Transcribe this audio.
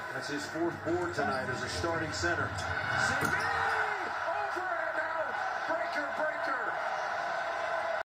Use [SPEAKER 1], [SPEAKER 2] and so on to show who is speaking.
[SPEAKER 1] That's his fourth board tonight as a starting center.